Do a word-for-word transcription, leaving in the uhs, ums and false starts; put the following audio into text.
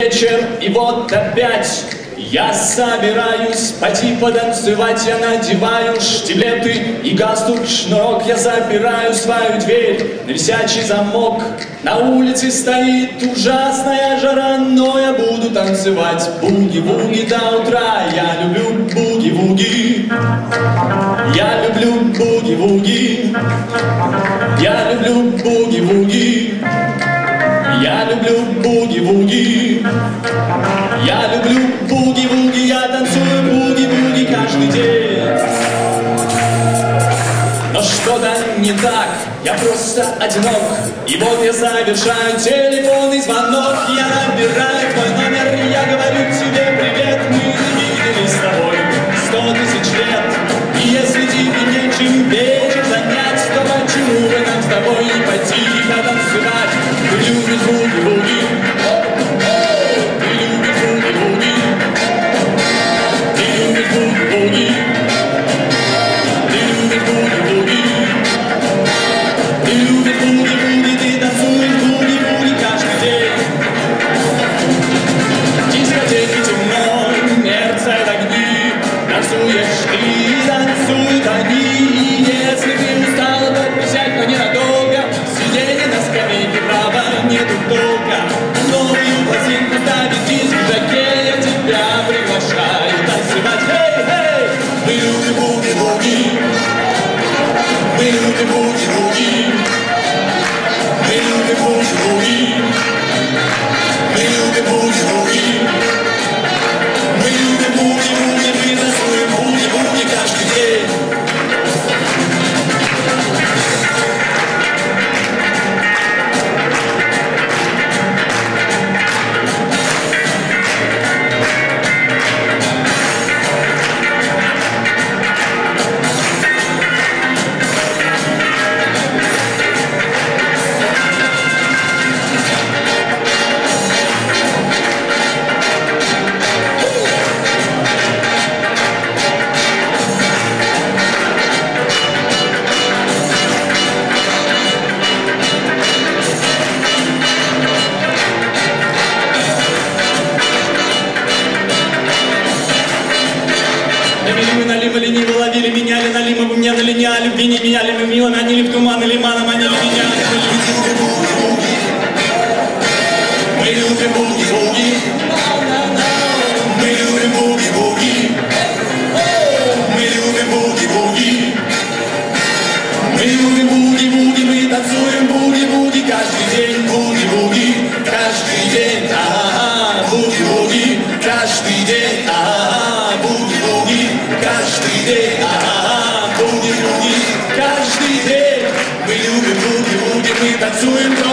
Вечер, и вот опять я собираюсь пойти потанцевать. Я надеваю штиблеты и галстук, шнурок. Я запираю свою дверь на висячий замок. На улице стоит ужасная жара, но я буду танцевать буги-вуги до утра. Я люблю буги-вуги. Я люблю буги-вуги. Я люблю буги-вуги. Я люблю буги-вуги. Я люблю буги-вуги. Я танцую буги-вуги каждый день. Но что-то не так, я просто одинок. И вот я завершаю телефонный звонок. Я набираю твой номер, я говорю тебе привет. Мы виделись с тобой сто тысяч лет. И если тебе нечем вечер занять, то почему бы нам с тобой не пойти потанцевать? Ты любишь буги-вуги. Ты любишь буги-вуги. Ты любишь буги-вуги. Ты любишь буги-вуги. Ты любишь буги-вуги. Ты танцуешь буги-вуги каждый день. В дискотеке темно, мерцают огни. Танцуешь ты, танцуют они. Если ты устала, то присядь, но ненадолго. Сиденье на скамейке, право, нету толка. Новую пластинку ставить диск в жаке. Я тебя приглашаю танцевать. Эй, эй! Мы любим буги-вуги. Мы любим буги-вуги. Мы любим буги-вуги. Мы любим буги-вуги. Мы любим буги-вуги. Мы танцуем буги-вуги каждый день. Налимы, лениво ловили, меняли, налимы вы мне налиняли, в вине меняли, мы мило нанили, в туманы лимана манили, меняли. Мы любим буги-вуги. Мы любим буги-вуги. Мы любим буги-вуги. Мы любим буги-вуги. Мы танцуем буги-вуги каждый день, буги-вуги каждый день, ага, буги-вуги каждый день, ага, буги-вуги каждый день, ага, буги-вуги каждый день. Мы любим буги-вуги, мы танцуем